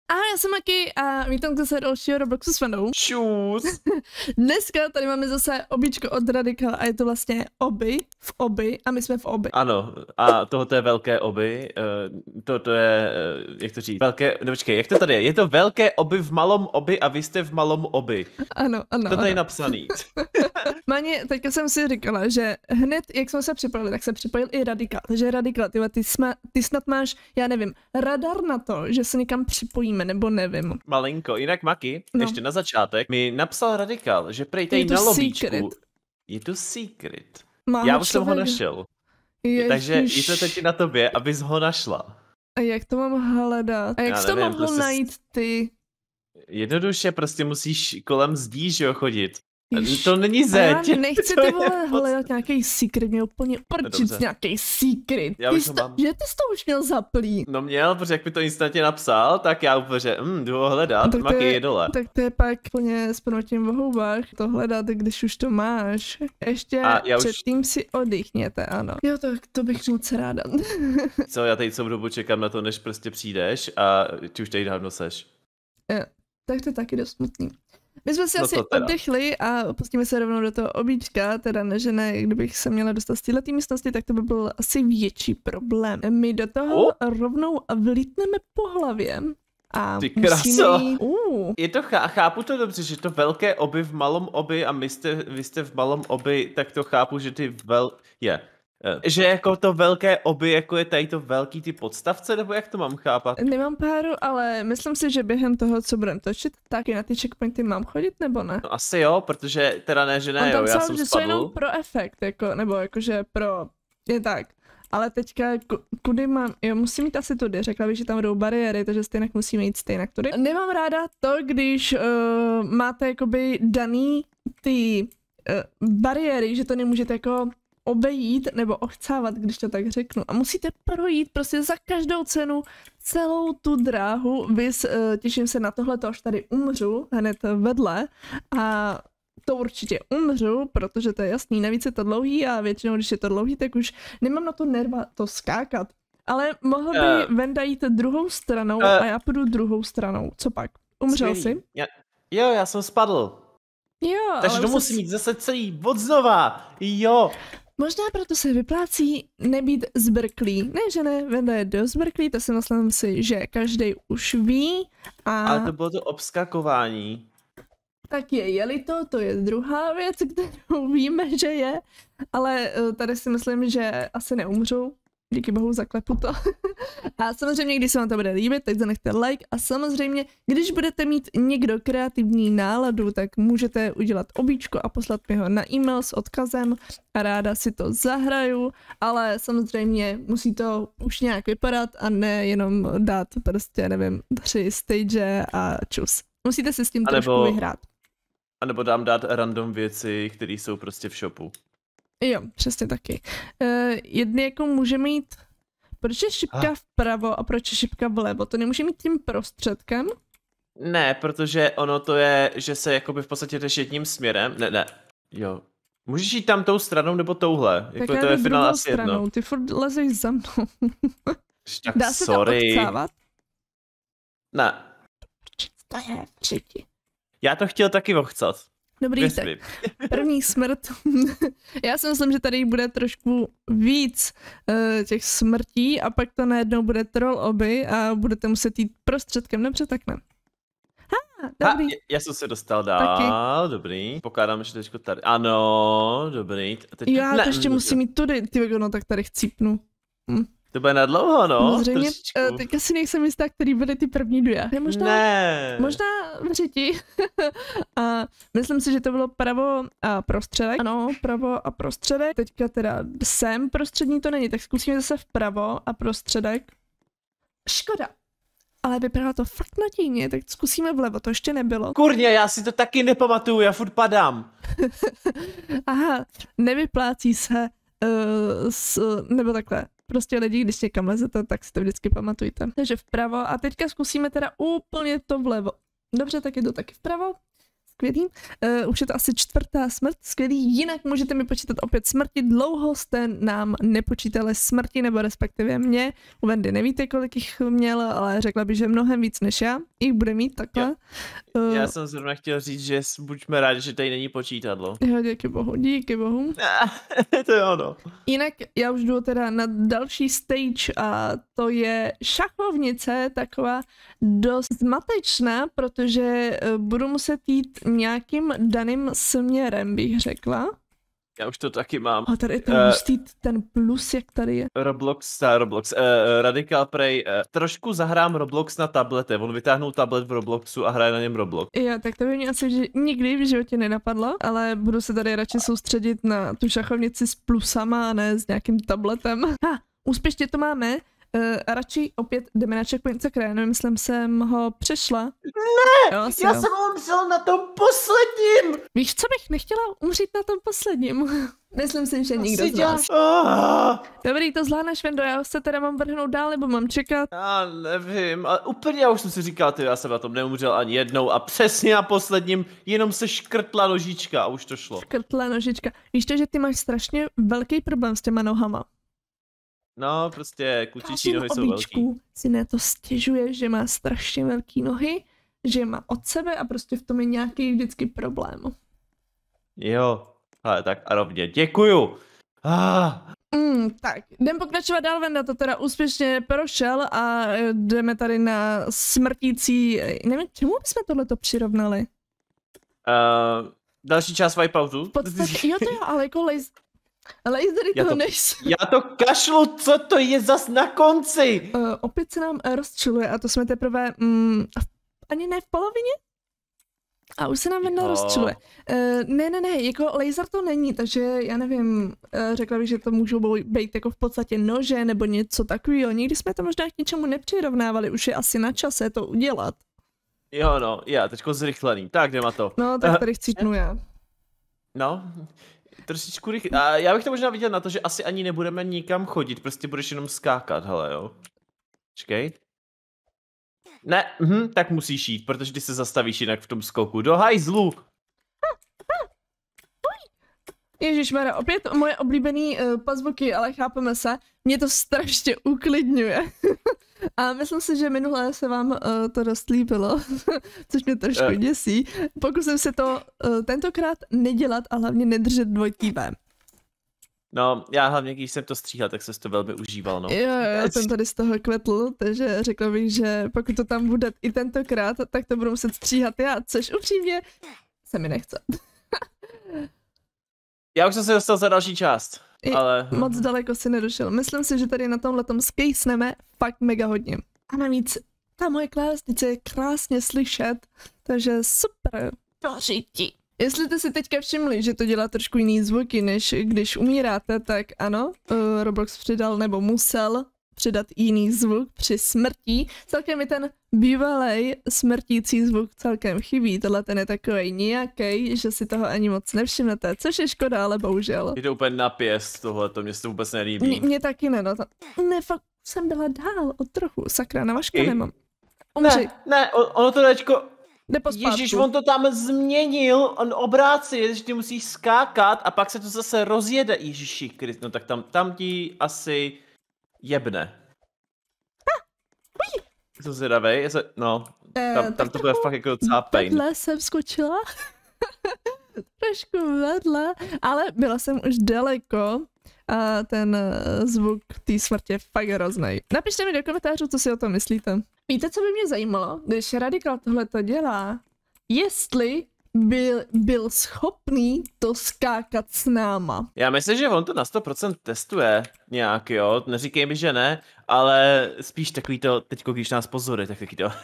Já jsem Maki a vítám zase dalšího Robloxu s Vandou. Čus. Dneska tady máme zase običko od Radical a je to vlastně oby a my jsme v oby. Ano, a tohoto je velké oby, to je, jak to říct, velké, no počkej, jak to tady je? Je to velké oby v malom oby a vy jste v malom oby. Ano. To tady je napsaný. Máně, teďka jsem si říkala, že hned, jak jsme se připojili, tak se připojil i Radical. Takže Radical, ty snad máš, já nevím, radar na to, že se někam připojíme, nebo nevím. Malinko, jinak Maki, ještě na začátek, mi napsal Radical, že prej tady na lobíčku. Je to secret. Já už jsem ho našel. Takže je to teď na tobě, abys ho našla. A jak to mám hledat? A jak jsi to mohl prostě najít ty? Jednoduše prostě musíš kolem zdí, že jo, chodit. To není zeď. Já nechci ty vole hledat nějaký secret, mě úplně prčit nějaký secret. Že ty jsi to už měl zaplý. No měl, protože jak mi to instantně napsal, tak já úplně, že jdu ho hledat, Maki je dole. Tak to je pak plně s pnutím v houbách to hledat, když už to máš. Ještě předtím si oddychněte, ano. Jo, to bych moc ráda. Co, já tady celou dobu čekám na to, než prostě přijdeš a ty už tady dávno seš. Tak to je taky dost smutný. My jsme si asi oddechli a pustíme se rovnou do toho obíčka, teda ne, kdybych se měla dostat z této místnosti, tak to by byl asi větší problém. My do toho rovnou vlítneme po hlavě a musíme jít... Je to, chápu to dobře, že to velké oby v malom oby a vy jste v malom oby, tak to chápu, že ty že jako to velké oby, jako je tady to velký ty podstavce, nebo jak to mám chápat? Nemám páru, ale myslím si, že během toho, co budeme točit, tak i na ty checkpointy mám chodit, nebo ne? No asi jo, protože teda ne, že ne, jo, já jsem že spadl. To jenom pro efekt, jako, nebo jakože je tak. Ale teďka, kudy mám, musím mít asi tudy, řekla bych, že tam budou bariéry, takže stejnak musíme jít stejnak tudy. Nemám ráda to, když máte jakoby daný ty bariéry, že to nemůžete jako obejít nebo ochcávat, když to tak řeknu. A musíte projít prostě za každou cenu celou tu dráhu. Těším se na tohle, to až tady umřu hned vedle a to určitě umřu, protože to je jasný, navíc je to dlouhý a většinou, když je to dlouhý, tak už nemám na to nerva to skákat. Ale mohl by Venda jít druhou stranou a já půjdu druhou stranou. Co pak? Umřel jsi? Já jsem spadl. Jo, takže to musím mít zase celý od znova. Jo. Možná proto se vyplácí nebýt zbrklý. Ne, že ne, Venda je dost zbrklý, to si myslím si, že každý už ví. Ale to bylo to obskakování. Tak je-li to je druhá věc, kterou víme, že je. Ale tady si myslím, že asi neumřu. Díky bohu, zaklepu to. A samozřejmě, když se vám to bude líbit, tak zanechte like. A samozřejmě, když budete mít někdo kreativní náladu, tak můžete udělat obíčko a poslat mi ho na e-mail s odkazem a ráda si to zahraju, ale samozřejmě musí to už nějak vypadat a ne jenom dát prostě, nevím, 3 stage a čus. Musíte si s tím trošku vyhrát. A nebo dám dát random věci, které jsou prostě v shopu. Jo, přesně taky. Jedny jako může mít, proč je šipka vpravo a proč je šipka vlevo? To nemůže mít tím prostředkem? Ne, protože ono to je, že se jakoby v podstatě jdeš jedním směrem. Ne. Jo. Můžeš jít tam tou stranou nebo touhle. Tak jako to je finále asi jedno. Ty furt lezeš za mnou. Tak dá se to odcávat? Ne. To je třetí. Já to chtěl taky ochcat. Dobrý, tak první smrt. Já si myslím, že tady bude trošku víc těch smrtí a pak to najednou bude troll oby a budete muset jít prostředkem, dobře, tak ne. Dobrý. Já jsem se dostal dál, dobrý. Pokládám, že teďko tady. Ano, dobrý. Já to ještě musím mít tudy, no tak tady chcípnu. To bude na dlouho, no. Samozřejmě, teďka si nejsem jistá, který byly ty první duja. Možná v řiti. A myslím si, že to bylo pravo a prostředek. Ano, pravo a prostředek. Teďka teda sem prostřední to není, tak zkusíme zase vpravo a prostředek. Škoda. Ale vypadalo to fakt nadějně, tak zkusíme vlevo, to ještě nebylo. Kurně, já si to taky nepamatuju, já furt padám. Aha, nevyplácí se nebo takhle. Prostě lidi, když někam lezete, tak si to vždycky pamatujte. Takže vpravo a teďka zkusíme teda úplně to vlevo. Dobře, tak je to taky vpravo. skvělý. Už je to asi 4. smrt, skvělý. Jinak můžete mi počítat opět smrti. Dlouho jste nám nepočítali smrti, nebo respektive mě. U Wendy nevíte, kolik jich měl, ale řekla bych, že mnohem víc než já. Jich bude mít takhle. Já jsem zrovna chtěl říct, že buďme rádi, že tady není počítadlo. Jo, díky bohu, díky bohu. To je ono. Jinak já už jdu teda na další stage a to je šachovnice, taková dost zmatečná, protože budu muset jít nějakým daným směrem, bych řekla. Já už to taky mám. A tady ten ten plus, jak tady je. Roblox, Radical Prey, trošku zahrám Roblox na tablete, on vytáhnul tablet v Robloxu a hraje na něm Roblox. Jo, tak to by mě asi nikdy v životě nenapadlo, ale budu se tady radši soustředit na tu šachovnici s plusama a ne s nějakým tabletem. Úspěšně to máme. Radši opět jdeme na checkpoint, sakra, nevím, jsem ho přešla. Ne, já jsem umřel na tom posledním. Víš, co bych nechtěla umřít na tom posledním? Myslím si, že nikdo z nás. Dobrý, to zvládneš, Vendo, já se teda mám vrhnout dál, nebo mám čekat? Já nevím, ale úplně já už jsem si říkal, já jsem na tom neumřel ani jednou a přesně na posledním jenom se škrtla nožička a už to šlo. Škrtla nožička. Víš to, že ty máš strašně velký problém s těma nohama? No, prostě klučičí nohy jsou velký. Si na to stěžuje, že má strašně velký nohy, že má od sebe a prostě v tom je nějaký vždycky problém. Jo, ale tak a rovně, děkuju. Tak, jdem pokračovat dál, Venda to teda úspěšně prošel a jdeme tady na smrtící, nevím, čemu bychom tohleto přirovnali? Další část Wipeoutu. V podstatě, jo to jo, ale jako lasery to nejsou. Já to kašlu, co to je zas na konci? Opět se nám rozčiluje a to jsme teprve ani ne v polovině? A už se nám Venda rozčiluje. Ne, jako laser to není, takže já nevím, řekla bych, že to můžou být jako v podstatě nože nebo něco takového. Nikdy jsme to možná k ničemu nepřirovnávali, už je asi na čase to udělat. Jo no, já teďko zrychlený, tak jdeme to. No, tak tady chcípnu já. No, trošičku rychle. A já bych to možná viděl na to, že asi ani nebudeme nikam chodit, prostě budeš jenom skákat, hele jo. Počkej. Ne, tak musíš jít, protože ty se zastavíš jinak v tom skoku. Do hajzlu! Ježišmarja, opět moje oblíbený pazvuky, ale chápeme se, mě to strašně uklidňuje. A myslím si, že minule se vám to dost líbilo, což mě trošku děsí. Pokusím se to tentokrát nedělat a hlavně nedržet dvojitý V. No, já hlavně, když jsem to stříhal, tak se to velmi užíval, no. Jo, já jsem tady z toho kvetl, takže řekla bych, že pokud to tam bude i tentokrát, tak to budu muset stříhat já, což upřímně se mi nechce. Já už jsem se dostal za další část, ale... Moc daleko si nedošel. Myslím si, že tady na tomhletom skejsneme fakt mega hodně. A navíc ta moje klávesnice je krásně slyšet, takže super. Dožití. Jestli jste si teďka všimli, že to dělá trošku jiný zvuky, než když umíráte, tak ano, Roblox přidal nebo musel přidat jiný zvuk při smrti. Celkem mi ten bývalej smrtící zvuk celkem chybí, tohle ten je takovej nějaký, že si toho ani moc nevšimnete, což je škoda, ale bohužel. Je to úplně na pěst tohle, to mě se to vůbec nelíbí. Mně taky ne, no to... Ne, fakt jsem byla dál o trochu, sakra, na vaška nemám. Ne, ono to dečko... Ježíš, on to tam změnil, on obrácí, že ty musíš skákat a pak se to zase rozjede. Ježiši Krist, no tak tam ti asi jebne. Jsem zvědavej, no, tam to bude fakt jako docela pain. Vedle jsem skočila, trošku vedle, ale byla jsem už daleko a ten zvuk té smrti je fakt hroznej. Napište mi do komentářů, co si o tom myslíte. Víte, co by mě zajímalo, když Radical tohleto dělá, jestli byl schopný to skákat s náma. Já myslím, že on to na 100% testuje nějak, jo, neříkej mi, že ne, ale spíš takový to, teďko když nás pozoruje, tak takový to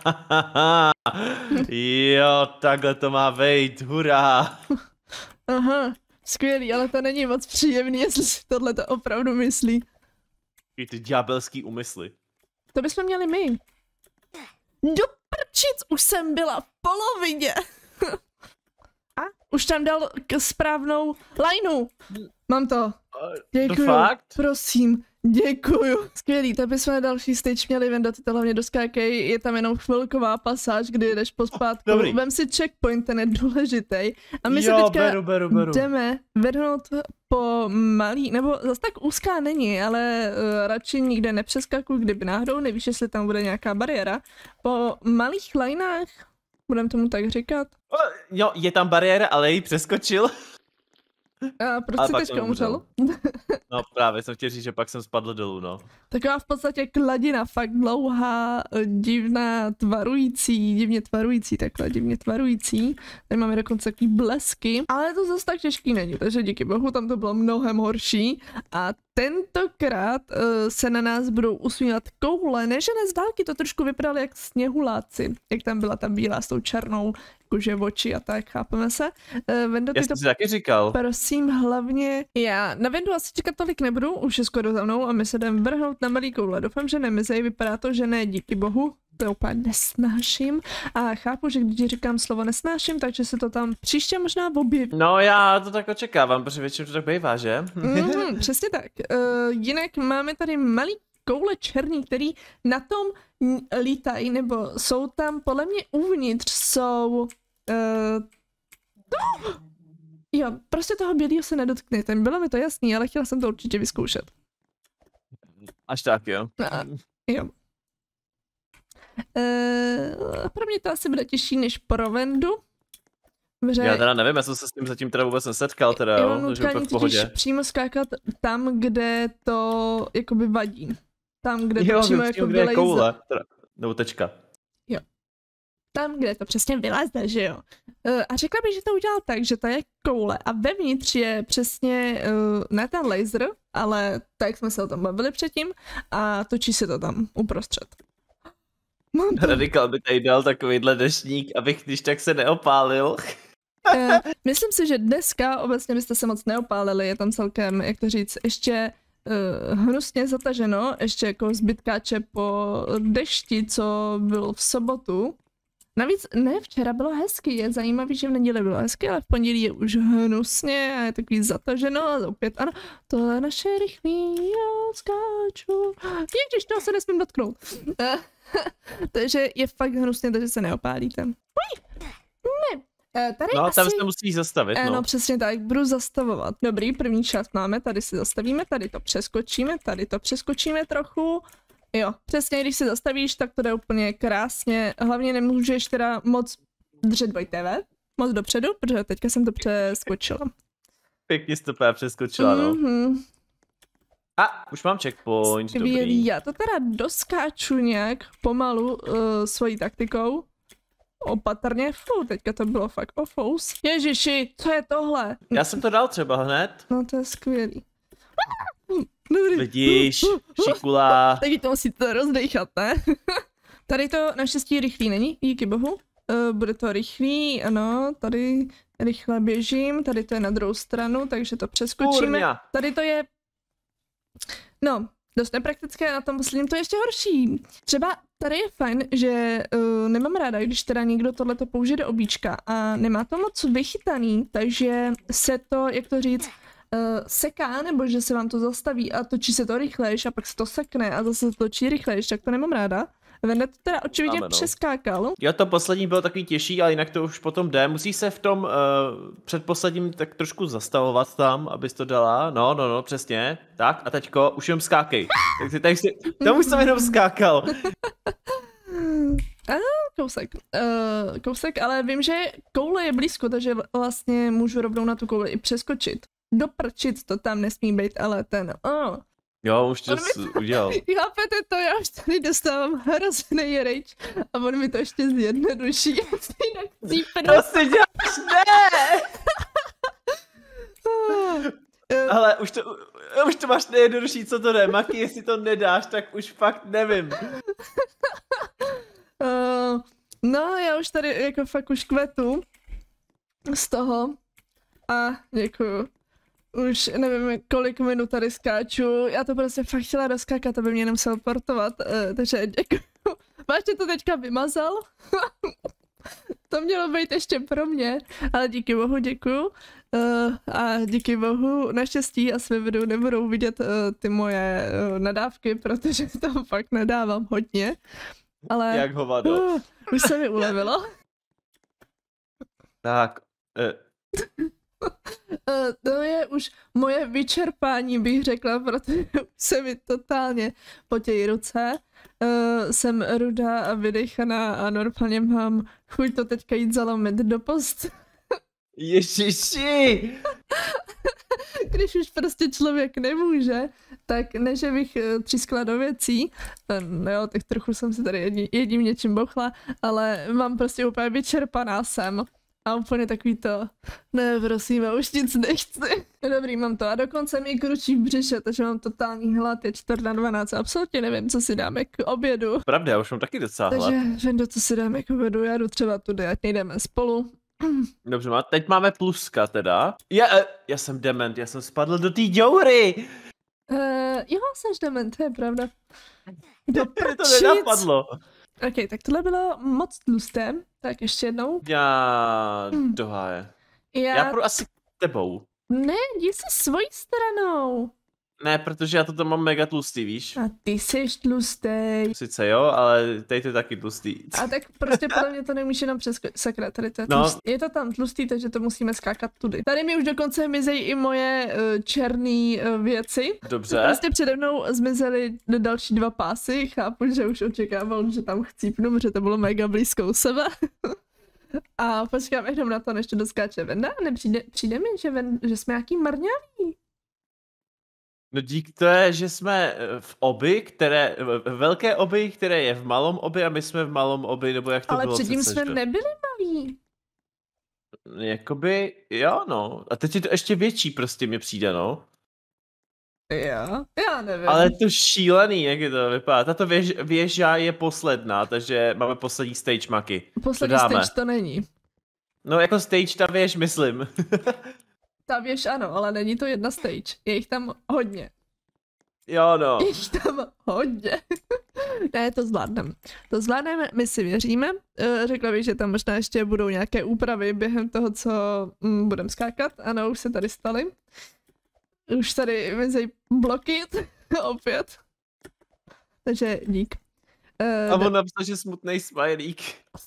jo, takhle to má vejít, hurá. Aha, skvělý, ale to není moc příjemný, jestli si tohleto opravdu myslí. I ty ďábelský úmysly. To bychom měli my. Do prčic, už jsem byla v polovině. A už tam dal správnou lineu. Mám to. Děkuju, prosím. Děkuju. Skvělý, to bychom další stage měli, Vendo, ty to hlavně doskákej, je tam jenom chvilková pasáž, kdy jdeš pospátku. Dobrý. Vem si checkpoint, ten je důležitý. A my se Jo, teďka beru. jdeme vrhnout po malý, nebo zase tak úzká není, ale radši nikde nepřeskakuj, kdyby náhodou, nevíš, jestli tam bude nějaká bariéra. Po malých lineách, budem tomu tak říkat. Jo, je tam bariéra, ale ji přeskočil. A proč Ale jsi pak teďka jsem umřel? No právě jsem chtěl říct, že pak jsem spadl dolů, no. Taková v podstatě kladina, fakt dlouhá, divná, divně tvarující, takhle divně tvarující. Tady máme dokonce takový blesky, ale to zase tak těžký není, takže díky bohu tam to bylo mnohem horší. A tentokrát se na nás budou usmívat koule, ne že ne z dálky, to trošku vypadaly jak sněhuláci, jak tam byla ta bílá s tou černou, jakože oči a tak, chápeme se. Vendo, Já ty jsem si taky říkal. prosím, hlavně já na Vendu asi čekat tolik nebudu, už je skoro za mnou a my se jdeme vrhnout na malý koule. Doufám, že nemizej, vypadá to, že ne, díky bohu, to úplně nesnáším a chápu, že když říkám slovo nesnáším, takže se to tam příště možná objeví. No já to tak očekávám, protože většinou to tak bývá, že? Přesně tak. Jinak máme tady malý koule černý, který na tom lítají, nebo jsou tam podle mě uvnitř, jsou... Jo, prostě toho bělého se nedotkněte, bylo mi to jasný, ale chtěla jsem to určitě vyzkoušet. Až tak, jo. Jo. Pro mě to asi bude těžší než pro Vendu. Já teda nevím, já jsem se s tím zatím teda vůbec nesetkal, teda jo. takže úplně v pohodě. Přímo skákat tam, kde to jakoby vadí. Tam, kde to přímo jako kde je koule, teda, nebo tečka. Jo. Tam, kde to přesně vyleze, že jo. A řekla bych, že to udělal tak, že to je koule a vevnitř je přesně, ne ten laser, ale tak jsme se o tom bavili předtím a točí se to tam uprostřed. Radikal by tady dal takovýhle deštník, abych když tak se neopálil. Myslím si, že dneska obecně byste se moc neopálili, je tam celkem, jak to říct, ještě hnusně zataženo, ještě jako zbytkáče po dešti, co bylo v sobotu. Navíc ne, včera bylo hezky, je zajímavý, že v neděli bylo hezky, ale v pondělí je už hnusně a je takový zataženo a opět ano, to je naše rychlý, já skáču. Ježiš, toho se nesmím dotknout. Takže je fakt hnusně, takže se neopálíte. Ne. Tady no, asi... tam se musíš zastavit, no. No, přesně tak, budu zastavovat. Dobrý, první část máme, tady si zastavíme, tady to přeskočíme trochu. Jo, přesně, když se zastavíš, tak to jde úplně krásně. Hlavně nemůžeš teda moc držet 2TV, moc dopředu, protože teďka jsem to přeskočila. Pěkně jsi to přeskočila, no. A, už mám checkpoint, dobrý. Já to teda doskáču nějak pomalu svojí taktikou. Opatrně, teďka to bylo fakt ofous. Ježiši, co je tohle? Já jsem to dal třeba hned. No to je skvělý. Dobrý. Vidíš, šikula. Taky to musíte rozdejchat, ne? Tady to naštěstí rychlý není, díky bohu. Bude to rychlý, ano, tady rychle běžím, tady to je na druhou stranu, takže to přeskočíme. Kurňa. Tady to je, no, dost nepraktické, na tom posledním to je ještě horší. Třeba tady je fajn, že nemám ráda, když teda někdo tohleto použije do obíčka a nemá to moc vychytaný, takže se to, jak to říct, seká, nebo že se vám to zastaví a točí se to rychlejš a pak se to sekne a zase se točí rychlejš, tak to nemám ráda. Vende to teda očividně přeskákal. Jo, to poslední bylo takový těžší, ale jinak to už potom jde. Musíš se v tom předposledním tak trošku zastavovat tam, abys to dala. No, přesně. Tak a teďko už jenom skákej. Tam už jsem jenom skákal. Kousek, ale vím, že koule je blízko, takže vlastně můžu rovnou na tu kouli i přeskočit. Doprčit to tam nesmí být, ale ten, Jo, už to udělal. Chápete to, já už tady dostávám hrozný rage a on mi to ještě zjednoduší. Jinak cípnu. To si děláš, ne! Ale už to máš nejjednodušší, co to jde. Maki, jestli to nedáš, tak už fakt nevím. No, já už tady jako fakt už kvetu z toho a děkuju. Už nevím, kolik minut tady skáču, já to prostě fakt chtěla doskákat, aby mě nemusel portovat, takže děkuju. Vážně to teďka vymazal? To mělo být ještě pro mě, ale díky bohu děkuju. A díky bohu naštěstí a svém videu nebudou vidět ty moje nadávky, protože tam fakt nedávám hodně. Ale Jak hovado. Už se mi ulevilo. Tak. To je už moje vyčerpání, bych řekla, protože už se mi totálně potějí ruce. Jsem rudá a vydechaná a normálně mám chuť to teďka jít zalomit do post. Ježiši! Když už prostě člověk nemůže, tak ne, že bych třískla do věcí, no jo, tak trochu jsem si tady jedním něčím bouchla, ale mám prostě úplně vyčerpaná jsem. A úplně takový to, ne prosím, já už nic nechci. Dobrý, mám to a dokonce mi kručí v břiše, takže mám totální hlad, je 4:12, absolutně nevím, co si dáme k obědu. Pravda, já už mám taky docela hlad. Takže Vendo, co si dáme k obědu, já jdu třeba tudy, ať nejdeme spolu. Dobře, teď máme pluska teda. Já jsem dement, já jsem spadl do té děury. Jo, seš dement, to je pravda. To nenapadlo. Ok, tak tohle bylo moc tlusté, tak ještě jednou. Já do háje. Já půjdu asi s tebou. Ne, jdi se svojí stranou. Ne, protože já to tam mám mega tlustý, víš? A ty seš tlustý. Sice jo, ale tady to je taky tlustý. A tak prostě podle mě to nemůže nám sakra, tady to je tlustý. Je to tam tlustý, takže to musíme skákat tudy. Tady mi už dokonce mizejí i moje černé věci. Dobře. Prostě přede mnou zmizely další 2 pásy, chápu, že už očekával, že tam chcípnu, protože to bylo mega blízko u sebe. A počkám jenom na to, než to doskáče Venda, přijde mi, že jsme nějaký marňaví. No dík to je, že jsme v velké obi, které je v malom obi a my jsme v malom obi, nebo jak to ale bylo? Ale předtím jsme nebyli malí. Jakoby, jo no. A teď je to ještě větší prostě mi přijde, no. Jo, já nevím. Ale to šílený, jak je to vypadá. Tato věža je posledná, takže máme poslední stage, Maki. Poslední stage to není. No jako stage ta věž, myslím. Ta věž ano, ale není to jedna stage. Je jich tam hodně. Jo no. Je jich tam hodně. Ne, to zvládneme. To zvládneme, my si věříme. Řekla bych, že tam možná ještě budou nějaké úpravy během toho, co budeme skákat. Ano, už se tady staly. Už tady mezi bloky opět. Takže dík. A on napsal, že smutnej smajlík.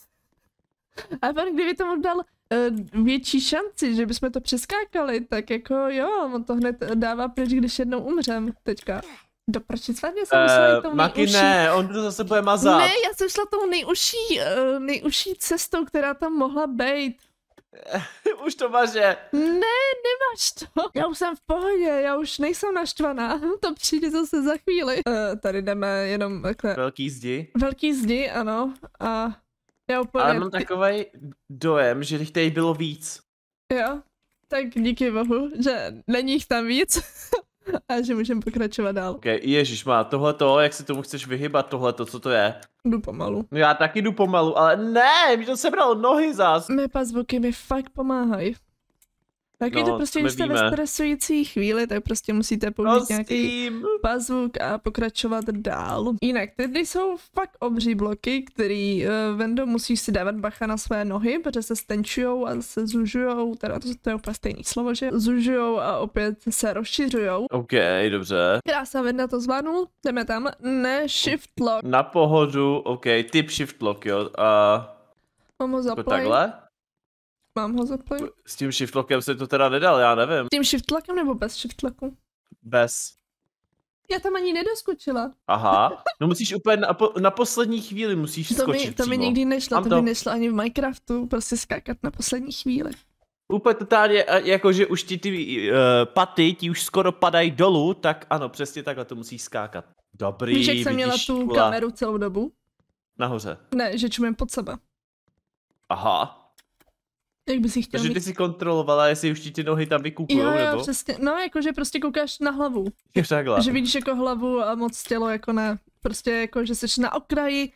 A on kdyby tomu dal větší šanci, že bychom to přeskákali, tak jako jo, on to hned dává pryč, když jednou umřem teďka. Doprčit svatně jsem musela jít tou Maki nejužší. ne, on to zase bude mazat. Ne, já jsem šla tou nejužší cestou, která tam mohla být. Už to maže. Ne, nemáš to. Já už jsem v pohodě, já už nejsem naštvaná. To přijde zase za chvíli. Tady jdeme jenom takhle. Velký zdi. Velký zdi, ano. A já úplně... Ale mám takovej dojem, že těch tady bylo víc. Jo, tak díky bohu, že není jich tam víc. A že můžeme pokračovat dál. Ok, ježišmá, tohleto, jak se tomu chceš vyhybat, tohleto, co to je? Jdu pomalu. No já taky jdu pomalu, ale ne, mi to sebral nohy zas. Mé pazvuky mi fakt pomáhají. Taky to prostě, když jste ve stresující chvíli, tak prostě musíte použít nějaký pazvuk a pokračovat dál. Jinak, tady jsou fakt obří bloky, který Vendo musíš si dávat bacha na své nohy, protože se stenčujou a se zužujou, teda to je úplně stejný slovo, že? Zužujou a opět se rozšiřujou. Ok, dobře. Krása, Venda to zvládnul, jdeme tam, ne shift lock. Na pohodu, ok, typ shift lock, jo, a... Mám ho zaplay. Takhle? Mám ho zaplay. S tím shift lockem se to teda nedal, já nevím. S tím shift lockem nebo bez shift locku? Bez. Já tam ani nedoskočila. Aha, no musíš úplně na poslední chvíli musíš skočit To mi přímo. nikdy nešlo, to by nešlo ani v Minecraftu, prostě skákat na poslední chvíli. Úplně totálně, jakože už ty paty ti už skoro padají dolů, tak ano, přesně takhle to musíš skákat. Dobrý, víš, jak jsem měla tu kameru celou dobu? Nahoře. Ne, že čumím pod sebe. Aha. Jak bys si chtěl Takže ty si kontrolovala, jestli už ti ty nohy tam vykukujou, jo, nebo? Přesně, no jakože prostě koukáš na hlavu. Je takhle. Že vidíš jako hlavu a moc tělo jako ne. Prostě jako, že jsi na okraji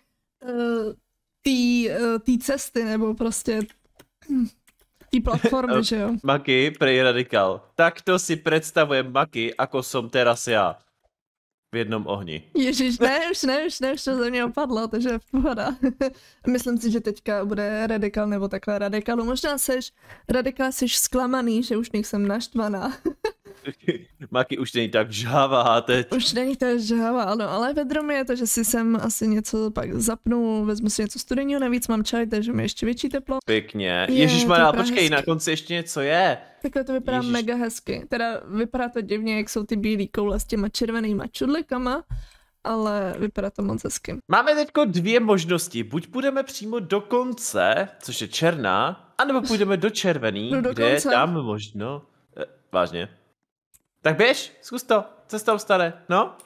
té cesty, nebo prostě té platformy, že jo. Maki, prej radikál. Takto si predstavujem Maki, ako som teraz ja. v jednom ohni. Ježíš, už to ze mě opadlo, takže pohoda. Myslím si, že teďka bude radikál nebo takhle radikálu. Možná jsi zklamaný, že už nejsem naštvaná. Maki už není tak žhavá teď. Už není tak žhavá, ano, ale vedro mi je to, že si sem asi něco pak zapnu, vezmu si něco studeného, navíc mám čaj, takže mi ještě větší teplo. Pěkně. Ježišmarja, počkej, na konci ještě něco je. Takhle to vypadá mega hezky. Teda vypadá to divně, jak jsou ty bílý koule s těma červenýma čudlikama, ale vypadá to moc hezky. Máme teďko dvě možnosti. Buď půjdeme přímo do konce, což je černá, anebo půjdeme do červený, kde je tam možno... Vážně. Tak běž, zkus to. Cestou staré, no.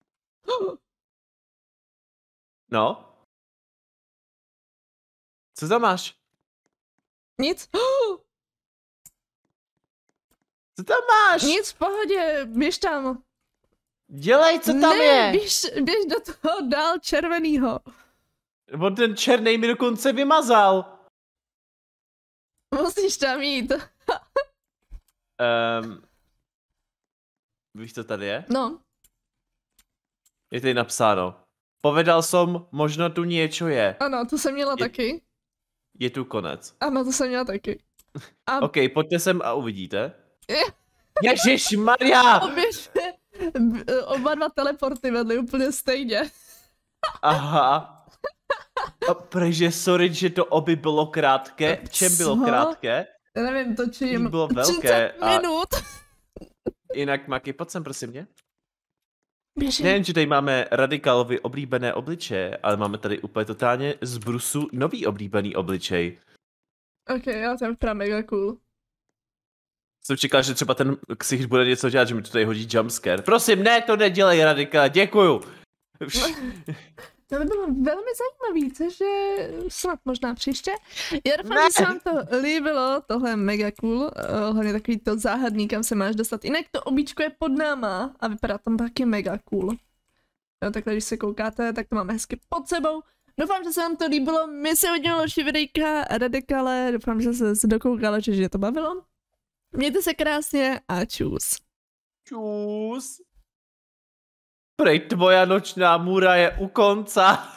No. Co tam máš? Nic. Co tam máš? Nic, v pohodě, běž tam. Dělej, co tam je. Běž do toho dál červenýho. On ten černý mi dokonce vymazal. Musíš tam jít. Víš, co tady je? No. Je tady napsáno. Povedal som, možno tu niečo je. Ano, to jsem měla taky. Je tu konec. Ano, to jsem měla taky. OK, pojďte sem a uvidíte. Ježišmarja! Oba dva teleporty vedly úplně stejně. Aha. A protože sorry, že to oby bylo krátké. V čem bylo krátké? Já nevím, točím bylo velké 30 minut. Jinak, Maki, pojď sem, prosím mě. Běžím. Nejen, že tady máme Radikálovi oblíbené obličeje, ale máme tady úplně totálně z brusu nový oblíbený obličej. Ok, já jsem vypadá mega cool. Jsem čekal, že třeba ten ksicht bude něco dělat, že mi to tady hodí jumpscare. Prosím, ne, to nedělej, Radikál, děkuju. To by bylo velmi zajímavý, cože snad možná příště. Já doufám, že se vám to líbilo, tohle je mega cool, hlavně takový to záhadný, kam se máš dostat. Jinak to obíčko je pod náma a vypadá tam taky mega cool. Jo, takhle když se koukáte, tak to máme hezky pod sebou. Doufám, že se vám to líbilo, my se udělali další videjka, Radikale, doufám, že se dokoukala, že to bavilo. Mějte se krásně a čus. Čus. Prej, tvoja nočná můra je u konca.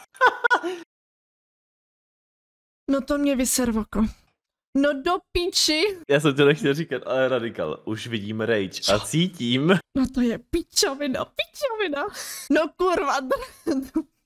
No to mě vyser v oko. No do píči. Já jsem to nechtěl říkat, ale Radikal, už vidím rage a cítím. No to je pičovina. No kurva.